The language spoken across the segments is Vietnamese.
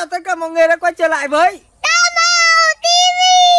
chào tất cả mọi người đã quay trở lại với Tamo TV.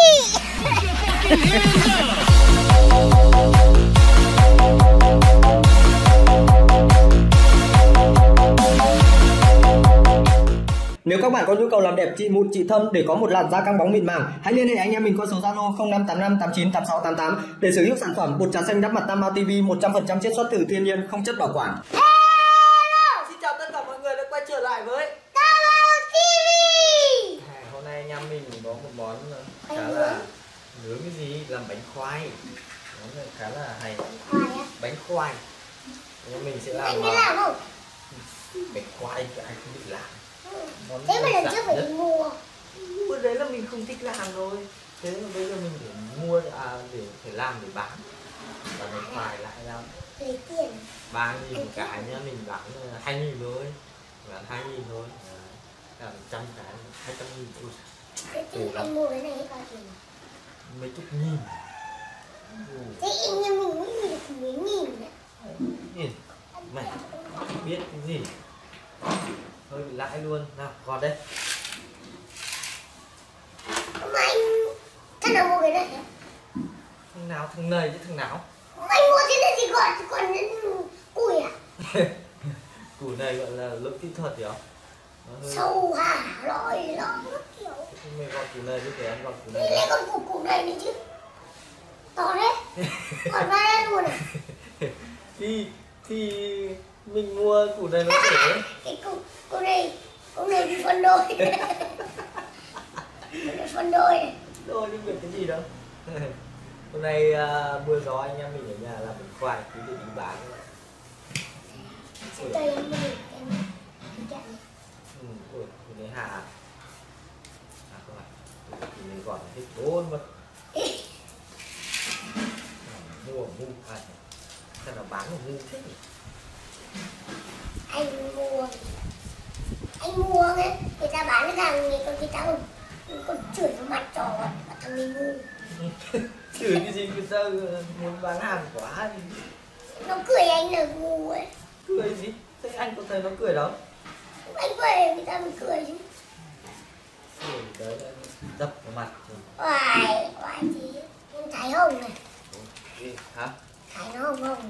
Nếu các bạn có nhu cầu làm đẹp trị mụn trị thâm để có một làn da căng bóng mịn màng, hãy liên hệ anh em mình qua số Zalo 0585898688 để sở hữu sản phẩm bột trà xanh đắp mặt Tamo TV 100% chiết xuất từ thiên nhiên, không chất bảo quản. Hello. Xin chào tất cả mọi người đã quay trở lại với Tamo TV. Hôm nay anh em mình có một món khá là nướng cái gì, làm bánh khoai. Món này khá là hay. Bánh khoai. Anh em mình sẽ làm Anh biết làm không? bánh khoai thì anh không biết làm. Thế mà lần trước phải đi mua. Bữa đấy là mình không thích làm rồi. Thế mà bây giờ mình để mua để phải làm để bán. Và bánh khoai lại làm Lấy tiền. 3.000 một cái nhá, mình bán 2.000 thôi. Bán 2.000 thôi. Làm 100 cái 200.000 thôi. Thế thì anh mua cái này hết bao tiền? Mấy chục nghìn. Thế anh em mình mới được mấy nghìn đấy. Nhìn mày biết cái gì hơi bị lãi luôn. Nào gọt đây. Mà anh thằng nào mua cái này? Thằng nào, thằng này chứ thằng nào. Anh mua thế này thì gọi còn đến cùi à? Củ này gọi là lỗi kỹ thuật hiểu. Sâu hả lòi nó kiểu. Mày gọt củ này chứ để ăn gọt củ này. Thế lấy con củ này nữa chứ. To đấy. Còn ba đây luôn à? thì mình mua củ này nó rẻ. Cái củ này bị phân đôi. Nó phân đôi này. Rồi nhưng việc cái gì đâu. Hôm nay mưa gió anh em mình ở nhà làm bánh khoai cứ để đi bán. Đây em mua em chạy. Ui, cái đấy hạ. Các bạn, mình gọt hết 4 mất. Mua ngu thật. Sao nó bán một ngu thế nhỉ? Anh mua ấy, người ta bán cái hàng này còn người ta còn chửi vào mặt trò mà thằng này ngu. Chửi cái gì người ta muốn bán hàng quá thì Nó cười anh là ngu ấy. cười gì? Thế anh có thấy nó cười đâu? Anh cười người ta mới cười chứ. Đấy là đập vào mặt rồi. Oai gì? Em Thái Hồng này. Gì? Hả? Thái nó hồng này.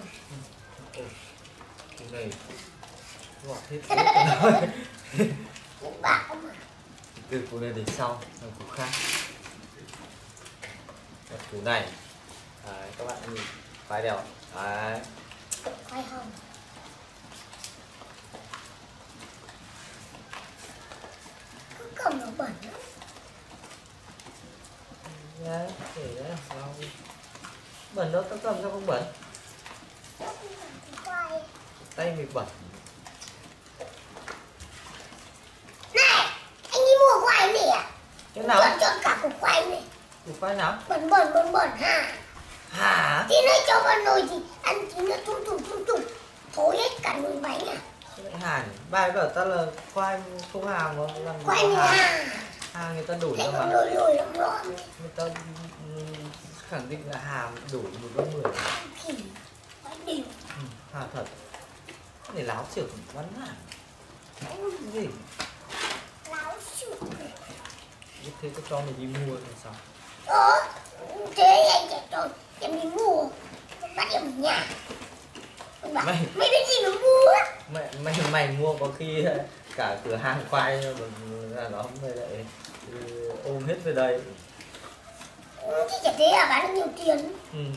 Cái này ngọt hết. Cũng bảo mà. Từ củ này đến sau, sang củ khác. Và củ này, đấy, các bạn nhìn khoai đèo. Đấy. Khoai hồng. Cứ cầm nó bẩn lắm. Đấy, để đấy, sao bẩn đâu, tao cầm sao không bẩn? Khoai. Tay mình bẩn. Này, anh đi mua khoai này à? Cái nào? Chọn cả củ khoai này. Củ khoai nào? Bẩn ha. Hả? Thì nó cho vào nồi thì ăn thì nó tung thối hết cả nồi bánh à? Sao lại hàn? Bài bảo ta là khoai không hàm mà làm gì Khoai có này hàm. à? Hàm người ta đổi Thế ra nó mà. lồi lắm. Người ta khẳng định là hàm đổi 1/10. Thì khoai đều. Hàm thật. Để láo xỉu cũng bắn hàm. Cái gì? Láo xỉu. Thế có cho mình đi mua thì sao? Thế anh chạy rồi em đi mua bắt em ở nhà. Bảo, Mày biết gì mà mua. mày mua có khi cả cửa hàng khoai là nó không về lại ôm hết về đây. Chứ chả thế à, bán được nhiều tiền.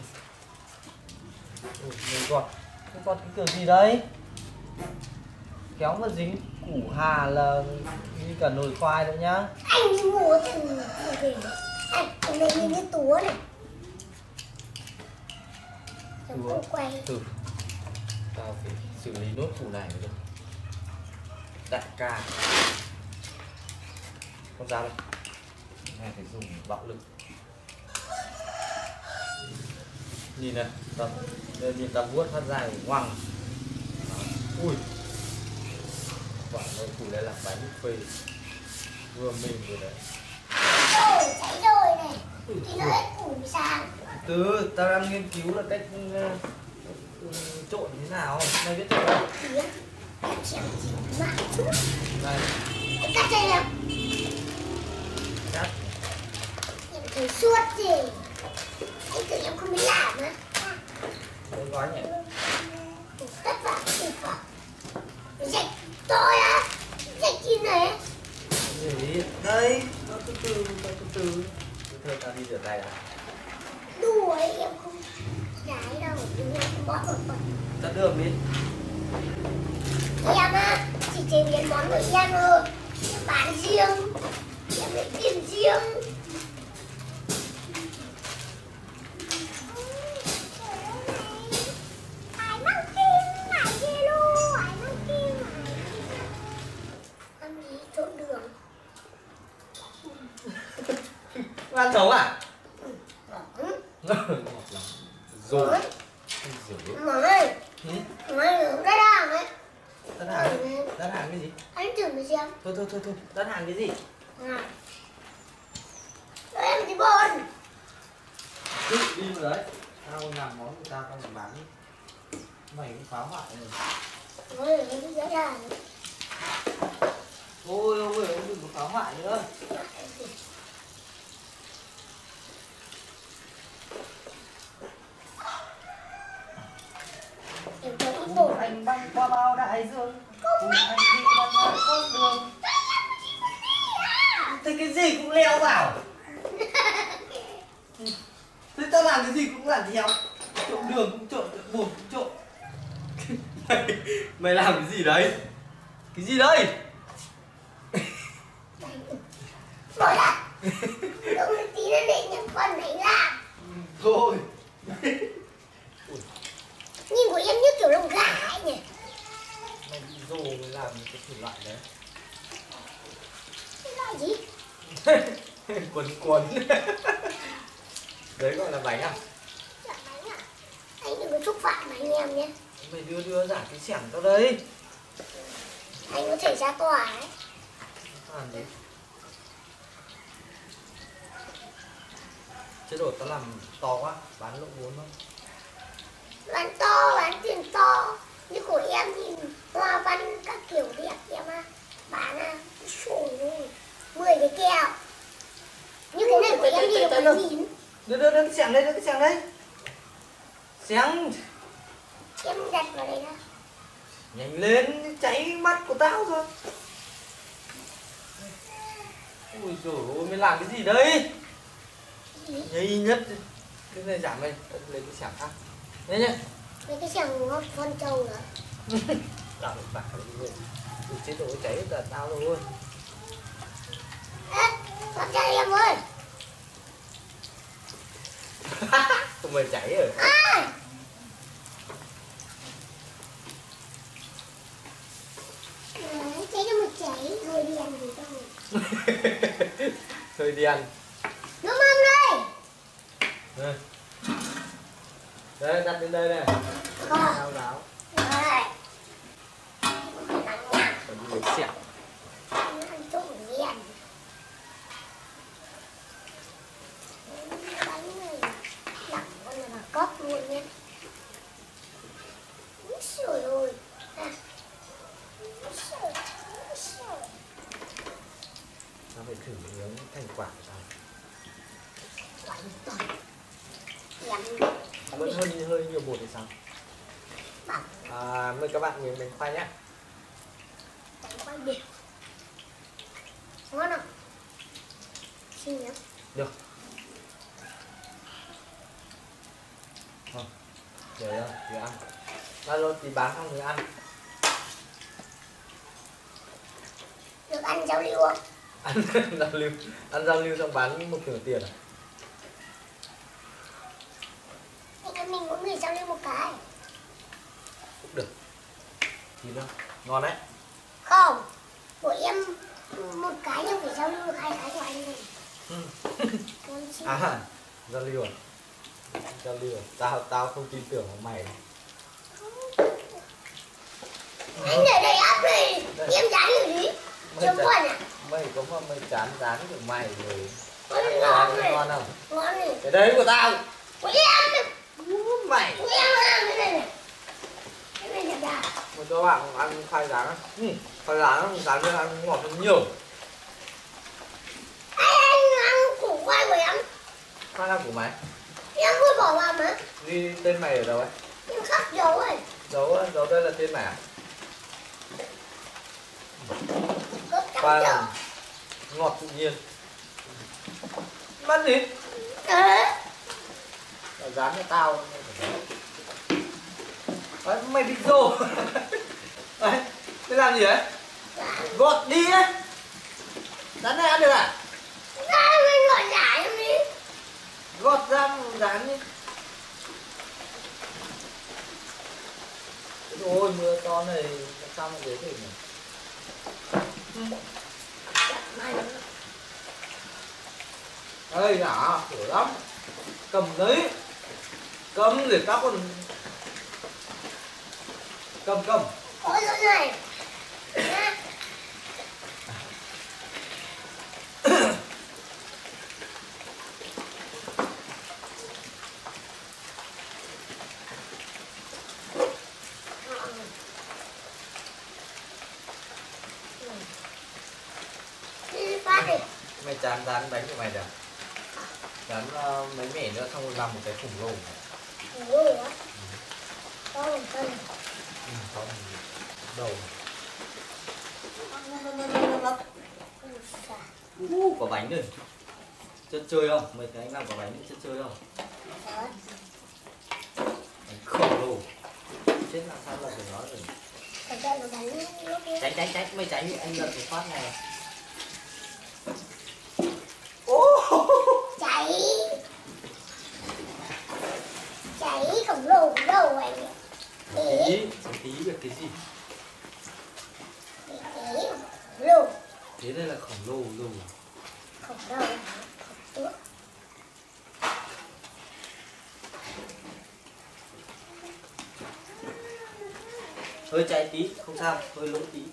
Mình còn cái kiểu gì đấy? Kéo mà dính củ hà là như cả nồi khoai nữa nhá. Anh đi mua từ về. Anh hôm nay nhìn cái túa này. Rồi quay. Từ tao phải xử lý nốt củ này mới được. Đại ca con dao đây, này phải dùng bạo lực. Nhìn này, nhìn ta vuốt phát ra thì ngoằng. Ui, quả này củ này là bánh phê vừa mềm vừa đấy. Rồi cháy rồi này. Thì nó hết củ sang. Từ tao đang nghiên cứu là cách trộn thế nào, mày biết trộn không? Em chém chỉ mạng chút. Đây. Em cắt đây nào. Rạch tôi á. Rạch gì này? Gì? Đây, nó từ từ, thôi ta đi rửa tay đã. Đùa ấy, em không nhái đâu, đừng em bóp một phần. Tắt đường đi. Em á, chỉ chế biến món của em thôi. Em bán riêng, em lấy tiền riêng. Ăn chấu à? Rồi. Món ơi, món này rất hàng ấy. Đắt hàng? Đắt hàng cái gì? Anh thử mà xem. Thôi, đắt hàng cái gì? Cho em tí bồn. Đi rồi đấy. Tao làm món người ta tao phải bán. Mày cũng phá hoại rồi. Ôi, em rất hàng. Ôi, đừng có phá hoại nữa. Em cho ít bột. Anh băng qua bao đại dương. Cùng anh đi băng qua con đường. Thế cái gì cũng leo vào. Thế tao làm cái gì cũng làm theo. Trộn đường cũng trộn, trộn bột cũng trộn. Mày làm cái gì đấy? Cái gì đây? Bỏ ra. Đúng tí nữa để những con này ra. Thôi. Nhìn của em như kiểu lồng gà ấy nhỉ. Mày bị rồ mới làm cái thể loại đấy. Cái loại gì? Quấn. Đấy gọi là bánh à? Dạ bánh à? Anh đừng có xúc phạm anh em nhé. Mày đưa giả cái xẻng tao đây. Anh có thể ra tòa ấy. Làm gì? Chế độ tao làm to quá, bán lỗ vốn thôi. Bán to, bán tiền to. Như của em thì hoa văn các kiểu đẹp em à. Bán à, xồi ôi, 10 cái kẹo. Như cái này của em thì được 10.000. Đưa cái xẻng đây, Xẻng. Em đặt vào đây đó. Nhanh lên, cháy mắt của tao rồi. Ui dồi ôi, mày làm cái gì đây? Nhây nhất. Cái này giảm đây, lấy cái xẻng khác. Đây nhá. Mấy cái sàng ngọt con trâu nữa. Tao phải bạc rồi. Chế độ cháy là tao rồi. Ê, bắt ra em ơi. Tụi mày cháy rồi. À. Cháy cho một cháy, thôi đi ăn gì đâu. Thôi đi ăn. Nước mắm đây. Đây. Đây, đặt lên đây này. Ráo ráo. Đây. Còn đi lấy xẻng. Ăn trộn đen. Bánh này đẳng con là cốc luôn nhé. Úi xồi ôi. Tao phải thử nướng thành quả của tao. Bánh tỏi. Em Vẫn hơi nhiều bột thì sao? bằng Mời các bạn mình khoai nhé. bánh khoai biệt. Ngon không? Xin nhé. Được. Rồi rồi, thì ăn. Bao lâu thì bán xong thì ăn. Được ăn rau liu không? Ăn giao lưu xong bán một nửa tiền à? Anh em mình mỗi người rau liu một cái. Cũng được. Thì nữa, ngon đấy. Không, của em một cái nhưng phải rau liu được 2 cái của anh này. Ngon chứ. Giao lưu à? Giao lưu à? Tao không tin tưởng vào mày. Anh để đây áp này, em dánอยู่gì? Chưa buồn à? Mày có mà mày chán của mày rồi. Ngon này. Ngon không? Ngon này. Cái đấy của tao. Của em này. Mày. Của em ăn cái này này. Cái này đẹp đà. Mà cho bạn ăn khoai rán. Khoai rán với ăn ngọt hơn nhiều. Anh ăn củ khoai của em. Khoai là của mày. Em vừa bỏ vào mà. Tên mày ở đâu ấy? Em khắc dấu rồi. Dấu đây là tên mày à? Ba là ngọt tự nhiên. Mất gì? Dán cho tao. Đấy, mày bị rồ. Đấy, mày làm gì đấy? Gọt đi ấy. Dán này ăn được à? Gọt ra dán đi. Ôi mưa to này làm sao mà dễ thử nhỉ? Ê nhỏ, khổ lắm. Cầm lấy. Cầm để các con. Cầm. Ôi rồi này. Mày dán bánh của mày rồi. Dán mấy mẻ nữa xong rồi làm một cái khủng lồ. Khủng lồ á? To bằng cân. To bằng đầu. Có bánh rồi. Chất chơi không? Mấy cái anh làm có bánh chất chơi không? Bánh khổng lồ. Chết làm sao là nó rồi. Tránh, mày tránh anh lật một phát này. Cháy khổng lồ của đâu anh ạ? Tí được cái gì? Khổng lồ. Thế đây là khổng lồ luôn. Khổng lồ. Khổng hơi cháy tí, không sao, hơi lỗi tí.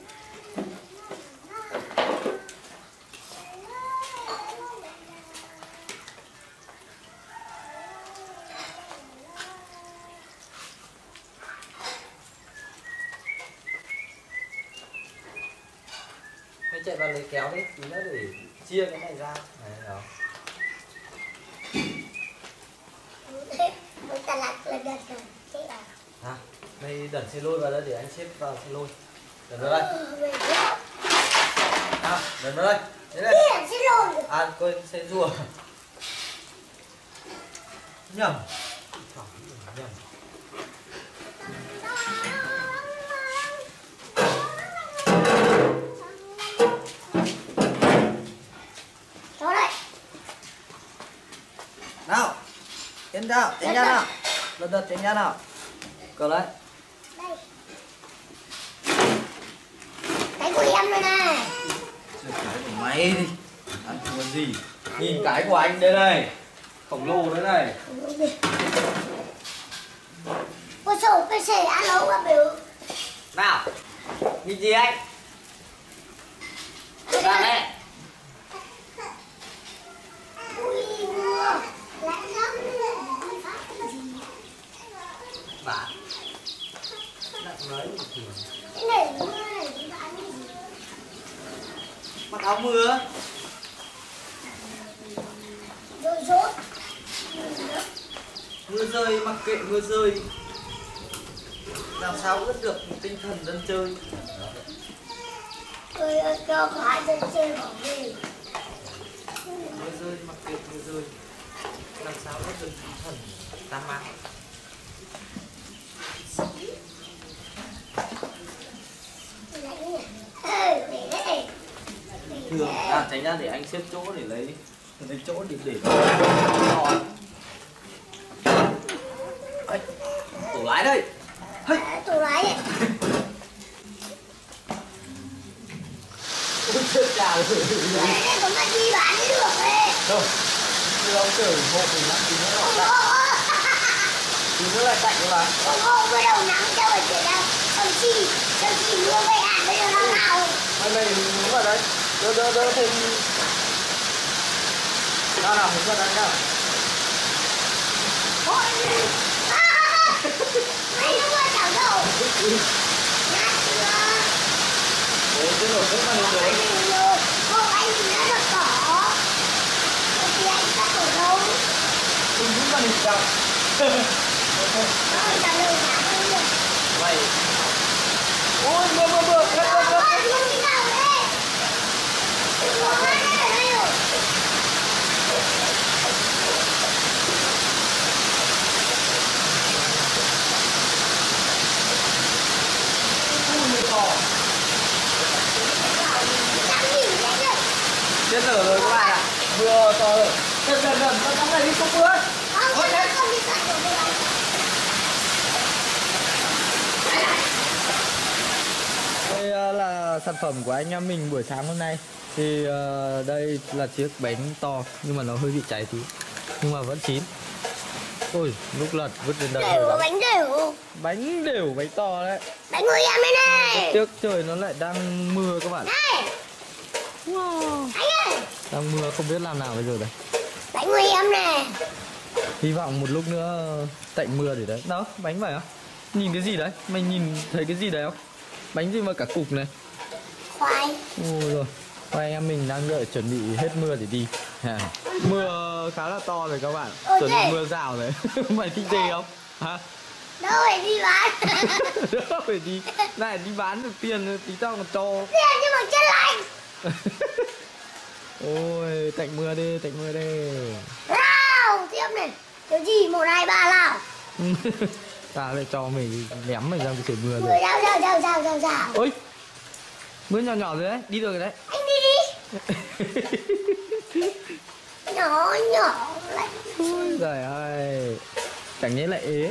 Mày chạy vào lấy kéo đấy, tí nữa để chia cái này ra. Đấy, đó. Ta lạc là đợt rồi, chết à? Hả? Mày đẩn xe lôi vào đây để anh xếp vào xe lôi. Đẩn vào đây. À, đẩn vào đây. Thế này. Xe lôi. À, quên xe rùa. Nhầm. Nhầm. Nào. Tiến ra, tiến ra nào. Lật tiến ra nào. Cờ lấy. Đây. Cái của em rồi này. Cái của mày đi. Ăn thua gì? Nhìn cái của anh đây này. Khổng lồ đấy này. Ôi trời, cái xe ăn lâu quá biểu. Nào. Nhìn gì anh? Ra đây. Ui mưa. Lạnh lắm. Bạn. Lạnh nói một kiểu. Cái này mưa này chúng ta ăn cái gì? Mặc áo mưa. Rồi rốt. Mưa rơi mặc kệ mưa rơi. Làm sao ướt được tinh thần dân chơi. Tôi cho có hai dân chơi bỏ đi. Mưa rơi mặc kệ mưa rơi. Làm sao ướt được tinh thần ta mang. Thường tránh ra để anh xếp chỗ để lấy chỗ để tủ lái đây. Tủ lái này. Ôi chết chà rồi. Đây có mà đi bán đi được đấy. Đâu. Đưa ông chở hộ mình lắm tí nữa lại tạnh. Tí nữa lại tạnh mà. Ô với đầu nắng cho phải chạy ra. Ông chị mua về ăn bây giờ nó nào. Mày đứng vào đây. Đỡ thêm. Nào đứng vào đây nào. Ôi. Mày nó qua chảo dầu. Nhát chưa. Đấy, cái nồi nước mà nó đấy. Cô anh thì nó được cỏ. Thì anh cắt ở đâu? Đừng đứng vào hình chồng. Trả lời trả lời. Mày. Ôi mưa. Đi nào đấy. Chết dở rồi các bạn ạ. Mưa to rồi. Dần con tắm này đi không mưa. Không đi cận được mưa. Đây là sản phẩm của anh em mình buổi sáng hôm nay. Thì đây là chiếc bánh to nhưng mà nó hơi bị cháy tí, nhưng mà vẫn chín. Ôi, lúc lật vứt lên đây. Đều bánh đều. Bánh đều, bánh to đấy. Bánh người em đây này. Tiếc trời nó lại đang mưa các bạn. Này. Wow. Anh ơi. Đang mưa không biết làm nào bây giờ đây. Bánh người em này. Hy vọng một lúc nữa tạnh mưa để đấy. Đó, bánh vậy á? Nhìn cái gì đấy? Mày nhìn thấy cái gì đấy không? Bánh gì mà cả cục này? Khoai. Ôi rồi. Anh em mình đang đợi chuẩn bị hết mưa để đi. Mưa khá là to rồi các bạn. Chuẩn bị mưa rào đấy. Mày thích gì không? Hả? Đâu phải đi bán. Đâu phải đi. Này đi bán được tiền tí tao còn cho. Tiền nhưng mà chân lạnh. Ôi, tạnh mưa đi, tạnh mưa đi. Nào, tiếp này. Kiểu gì 1, 2, 3 nào. Ta lại cho mày ném mày ra cái trời mưa rồi. Rào. Ôi, mưa nhỏ nhỏ rồi đấy, đi được rồi đấy. Anh đi đi. Nhỏ lại. Ôi giời ơi, chẳng nhẽ lại ế.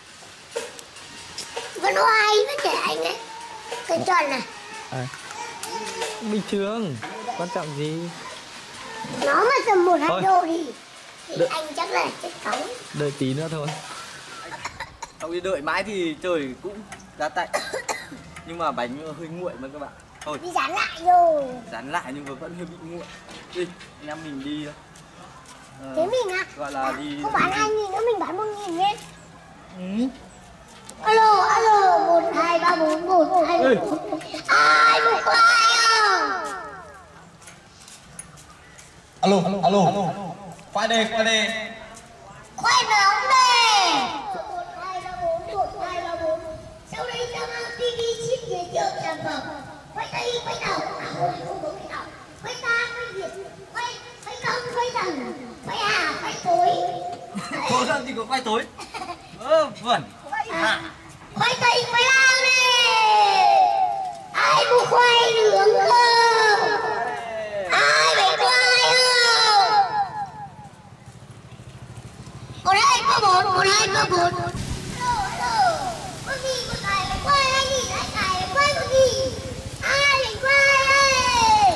Vẫn oai với trẻ anh ấy. Cái tròn này. À, bình thường, quan trọng gì. Nó mà tầm 1, 2 thôi. độ thì anh chắc là chết cống. Đợi tí nữa thôi. Sau khi đợi mãi thì trời cũng đã tạnh. Nhưng mà bánh hơi nguội mà các bạn. Thôi, Đi dán lại rồi. dán lại nhưng mà vẫn hơi bị nguội. Đi, anh em mình đi thôi. Thế mình à? Gọi là đi. Không bán 2.000 nữa, mình bán 1.000 nhé. Ừ. Alo, 1, 2, 3, 4, 1, 2, 3, 4. Ai một khoai không? Alo. Khoai đây. Khoai nóng đây. 1, 2, 3, 4, 1, 2, 3, 4. Sau đây Tam TV ship giới thiệu sản phẩm khoai tây, khoai đào. Không có khoai đào. Khoai ta, khoai việt, khoai công, khoai tầng, khoai hà, khoai tối. Có sao thì có khoai tối. Vẩn. Khoai tây, khoai lang này. Ai mua khoai nướng không? Ai phải khoai không? 1, 2, 3, 4, 1, 2, 3, 4. Alo. Có gì một cài phải khoai, 2.000, 2 cài phải khoai 1.000. Ai phải khoai đây?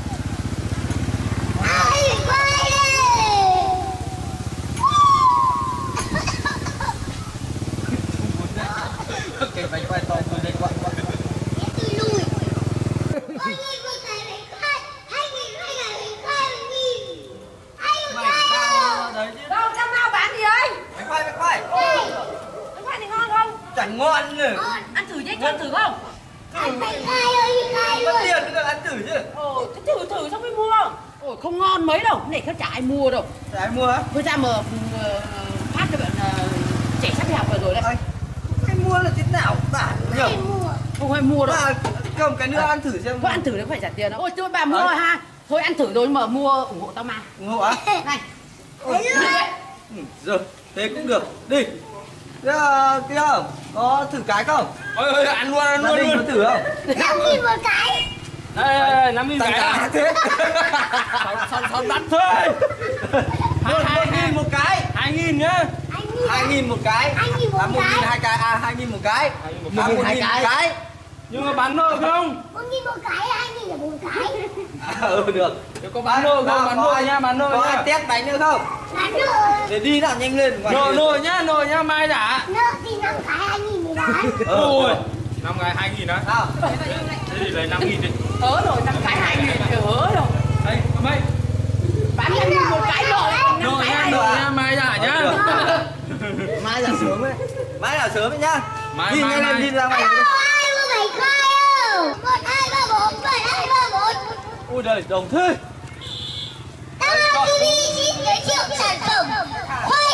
Ai phải khoai đây? Cái bánh khoai to tôi đây quậy. Tôi lùi. Có gì một cài phải khoai, 2.000, 2 cài phải khoai 1.000. Ai phải Mày khoai bao không? đấy chứ. Đâu, trong nào bán gì ơi? Bánh khoai. Đây. Bánh khoai này ngon không? Chẳng ngon nữa. Ngon. Ăn thử nhé, cho ăn thử không? Anh phải khai ơi, khai Mất luôn. tiền mới được ăn thử chứ. Thế thử xong mới mua. Ôi, không ngon mấy đâu, cái này không chả ai mua đâu. Để ai mua á? Bây giờ mà phát cho bạn trẻ sắp đi học rồi đấy. Anh mua là thế nào bản nhỉ? Ai mua? Không ai mua đâu. Cầm cái nữa ăn thử xem. Có ăn thử đấy phải trả tiền đâu. Ôi, thôi bà mua rồi ha. Thôi ăn thử rồi mà mua ủng hộ tao mà. ủng hộ á? Này. Rồi, thế cũng được. Đi. Thế kia có thử cái không? Ôi ăn luôn Gia đình có thử không? 5.000 một cái. Đây 5.000 Tăng cái cả thế. sao đắt thôi. 1.000 một cái. 2.000 nhá. 2.000 một cái. 2.000 một 1.000 cái. 2 cái. 2.000 một cái. 1.000 1.000 hai cái. Nhưng mà bán nợ không? 1.000 một cái, 2.000 là 4 cái. Được. Có bán nợ không? Bán nợ nha, bán nợ Có ai nha. test bánh nữa không? Bán nợ. Để đi nào nhanh lên. Nợ nhá, mai trả. Nợ thì 5 cái 2.000 mới bán. Ôi, 5 cái 2.000 á. Nào. Thế thì lấy 5.000 đi. Rồi, 5 cái 2.000 rồi. Đây, mày. Bán 5.000 một cái rồi. Nợ nha, mai trả nhá. Mai là sớm ấy. Mai là sớm ấy nhá. Mai, Đi mai, nhanh lên mai. đi ra ngoài. Alo, ai mua bánh khoai không? 1, 2, 3, 4, 1, 2, 3, 4. Ôi đời đồng thế. Tam TV xin giới thiệu sản phẩm khoai.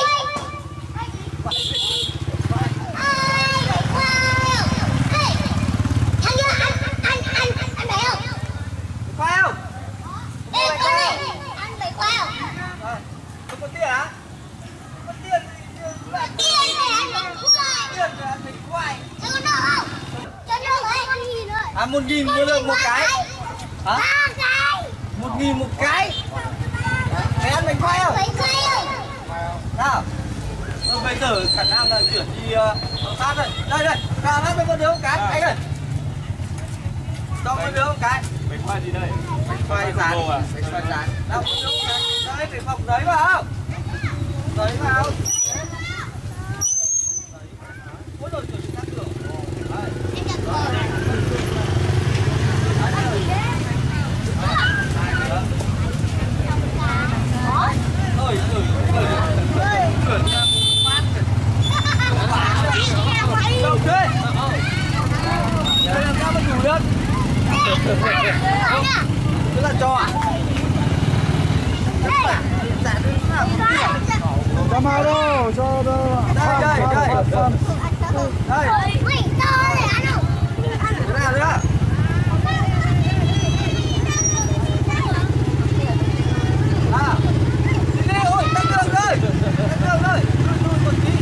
Ai phải khoai không? Ê, thằng kia ăn đấy không? Khoai không? Ê, con này, ăn phải khoai không? Không có tiền hả? Không có tiền thì Có tiền này ăn phải khoai. tiền thì ăn bánh khoai. Cho con nợ không? Cho nợ ấy. 1.000 thôi. 1.000 mua được một cái. Hả? 3 cái. 1.000 một cái. Mày ăn bánh khoai không? Bánh khoai ơi. Nào. Bây giờ khả năng là chuyển đi sát rồi. Đây đây, nào hát với con đứa một cái, anh ơi. Cho con đứa một cái. Bánh khoai gì đây? Bánh khoai rán. Bánh khoai rán. Nào, con đứa một cái. Đấy, phải phọc giấy vào. Giấy vào. Ôi rồi, chuyển đi sát đường. Đây. Đâu thế? Đây làm sao mà đủ được? Tức là cho à? Cho mai đâu, cho đâu. Đây, đây, đây. Đây. Ui, to này ăn không? Cái nào nữa? À. Đi đi, ôi, tắt đường rồi. Tắt đường rồi. Một tí.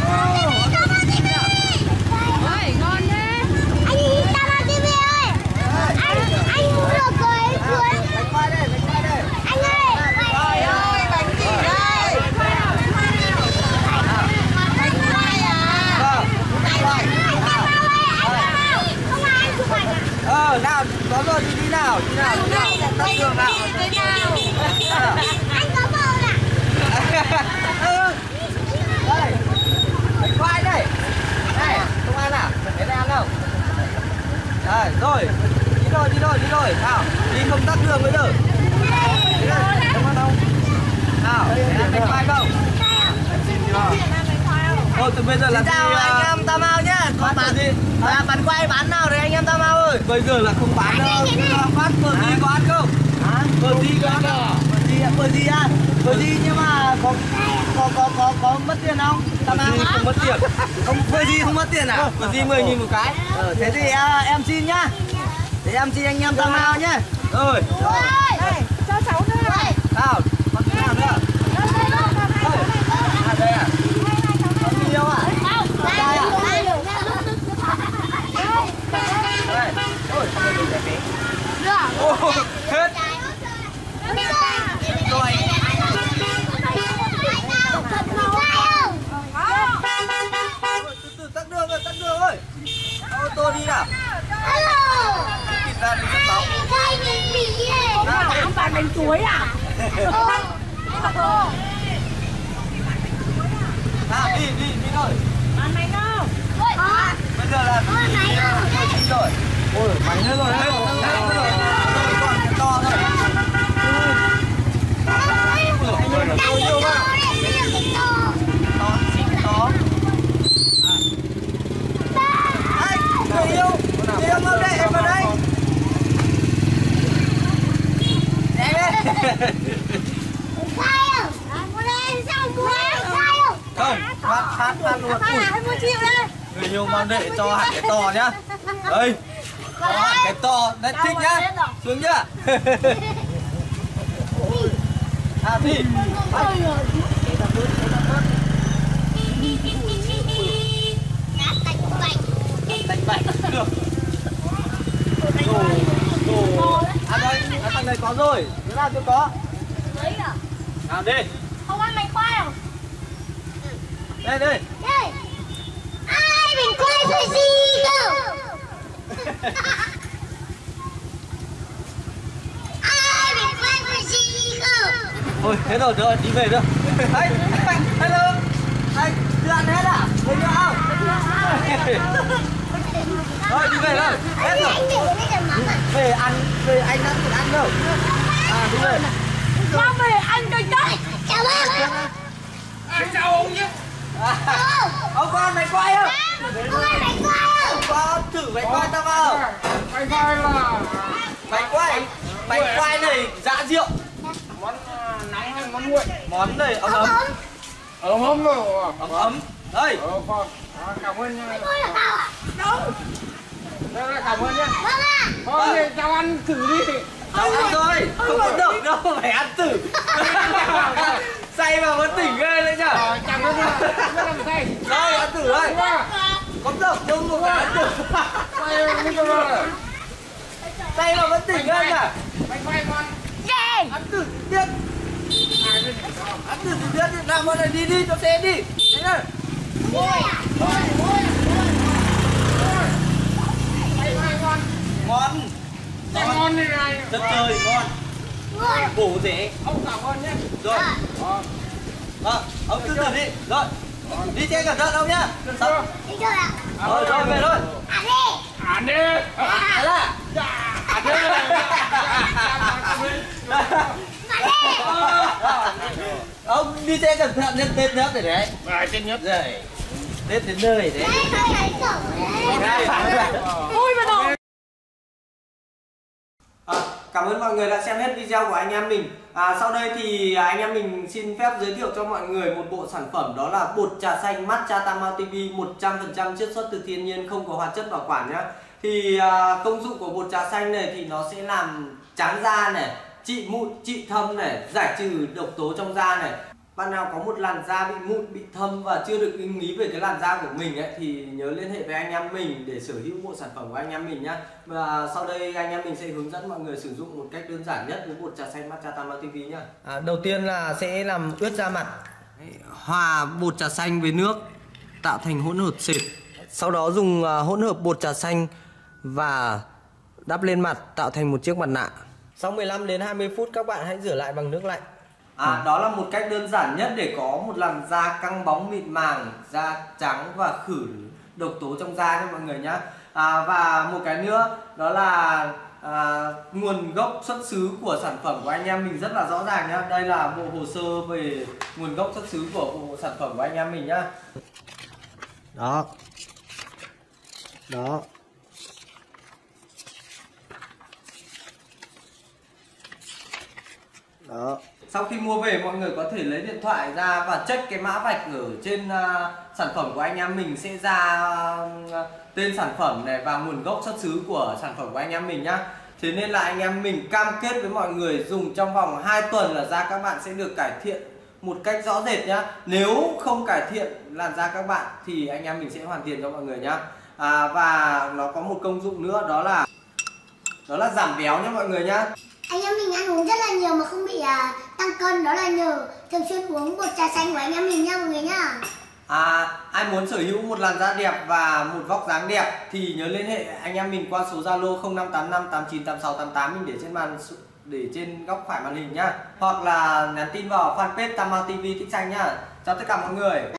Ôi, ngon thế. Anh Tama TV ơi. Anh mua được rồi xuống. Bánh khoai đây, bánh khoai đây. Anh ơi. Trời ơi, bánh gì đây? Bánh khoai à? Nào, có rồi thì đi nào, đi nào, đi nào, tắt đường nào. Anh có bầu nè. Đây, bánh khoai đây. Đây, không ăn à? Thế này ăn không? Đây, rồi, đi rồi, nào, đi không tắt đường mới được. Đi đây, không ăn đâu. Nào, ăn bánh khoai không? Thôi từ bây giờ là chào anh em Tam Ao nhá. Có bán gì? Bán quay bán nào đấy anh em Tam Ao ơi. Bây giờ là không bán đâu. Phát bờ gì có ăn không? Hả? Bờ gì có ăn không? Bờ gì à? Bờ gì nhưng mà có mất tiền không? Tam Ao không mất tiền. Không bờ gì không mất tiền à? Bờ gì 10.000 một cái. Thế thì em xin nhá. Thế em xin anh em Tam Ao nhá. Rồi. Đây, cho cháu nữa. Nào, còn cái nào nữa? À đây à? Còn nhiều à? Đây à? Đây. Ôi, ôi, hết. Rồi. Từ từ tắt đường ơi. Ô tô đi nào. Kịp ra đến sân bóng. Ăn bán bánh chuối à? Nào đi thôi. Bán bánh đâu? Bây giờ là đi rồi. Ôi, bánh hết rồi đấy. Còn cái to thôi. Nhiều mà. To, xịn to. Người yêu mau đây, em vào đây. Không, phát luôn. Người yêu mang đệ cho hạt cái to nhá. Đây. Hạt cái to, đấy thích nhá. Xuống nhá. À đi. Tạch bạch được. Đồ. À đây, thằng này có rồi. Thế nào chưa có? Đấy à? Nào đi. Không ăn bánh khoai không? Đây. Đây. Ai bánh khoai phải gì cơ? Ai bánh khoai phải gì cơ? Thôi, hết rồi, được rồi, đi về nữa. Đấy, hello. Anh, chưa ăn hết à? Thấy nữa không? Thôi, đi về thôi. Hết rồi. Về ăn, về anh đã được ăn đâu. À, đi về. Mang về ăn cho chắc. Chào bác. Chào ông nhé. Ông có ăn bánh khoai không? Không ăn bánh khoai không? Ông có thử bánh khoai tao không? Bánh khoai là Bánh khoai này dạ rượu. món nóng hay món nguội? Món này ấm ấm. Ấm rồi. Ấm. Đây. Vâng. Cảm ơn nha. Tôi là tao à? Đúng. Đây là cảm ơn nhé. Vâng ạ. Thôi thì cháu ăn thử đi. Cháu ăn rồi. Không có được đâu, phải ăn thử. Say mà vẫn tỉnh ghê đấy nhá. Chẳng có gì làm say. Rồi, ăn thử đây. Có độc đâu mà phải ăn thử. Say đi cơ mà. Say mà vẫn tỉnh ghê nhá. Bánh khoai ngon. Yeah. đây. Ăn thử tí biết. Ăn thử tí biết. Nào mọi người đi cho xe đi. Đấy này. Đi đây à? Ngon. Chè ngon này này. Rất chơi ngon. Ngon. Bổ rẻ. Ông cảm ơn nhé. Rồi. Ông cứ thử đi. Rồi. Đi xe cẩn thận ông nhá. Đi chơi ạ. Rồi về thôi. À đi. Ăn đi. Thế là. Ăn đi. Ông đi xe cẩn thận lên Tết nhất rồi đấy. Trên nhất. Rồi. Tết đến nơi đấy. Đấy, thấy cổng đấy. Ui mà rồi. Cảm ơn mọi người đã xem hết video của anh em mình. Sau đây thì anh em mình xin phép giới thiệu cho mọi người một bộ sản phẩm, đó là bột trà xanh Matcha Tama TV 100% chiết xuất từ thiên nhiên, không có hóa chất bảo quản nhá. Thì công dụng của bột trà xanh này thì nó sẽ làm trắng da này, trị mụn, trị thâm này, giải trừ độc tố trong da này. Bạn nào có một làn da bị mụn, bị thâm và chưa được ưng ý về cái làn da của mình ấy thì nhớ liên hệ với anh em mình để sở hữu bộ sản phẩm của anh em mình nhá. Và sau đây anh em mình sẽ hướng dẫn mọi người sử dụng một cách đơn giản nhất với bột trà xanh Matcha Tama TV nhá. Đầu tiên là sẽ làm ướt da mặt. Hòa bột trà xanh với nước tạo thành hỗn hợp sệt. Sau đó dùng hỗn hợp bột trà xanh và đắp lên mặt tạo thành một chiếc mặt nạ. Sau 15 đến 20 phút các bạn hãy rửa lại bằng nước lạnh. Đó là một cách đơn giản nhất để có một làn da căng bóng mịn màng, da trắng và khử độc tố trong da cho mọi người nhé. Và một cái nữa đó là nguồn gốc xuất xứ của sản phẩm của anh em mình rất là rõ ràng nhá. Đây là bộ hồ sơ về nguồn gốc xuất xứ của bộ sản phẩm của anh em mình nhá. Đó. Đó. Đó. Sau khi mua về mọi người có thể lấy điện thoại ra và check cái mã vạch ở trên sản phẩm của anh em mình, sẽ ra tên sản phẩm này và nguồn gốc xuất xứ của sản phẩm của anh em mình nhá. Thế nên là anh em mình cam kết với mọi người dùng trong vòng 2 tuần là da các bạn sẽ được cải thiện một cách rõ rệt nhá. Nếu không cải thiện làn da các bạn thì anh em mình sẽ hoàn tiền cho mọi người nhá. Và nó có một công dụng nữa đó là giảm béo nhá mọi người nhá. Anh em mình ăn uống rất là nhiều mà không bị tăng cân, đó là nhờ thường xuyên uống bột trà xanh của anh em mình nha mọi người nhá. Ai muốn sở hữu một làn da đẹp và một vóc dáng đẹp thì nhớ liên hệ anh em mình qua số Zalo 0585898688 mình để trên góc phải màn hình nhá, hoặc là nhắn tin vào fanpage Tama TV Tích Xanh nhá. Chào tất cả mọi người.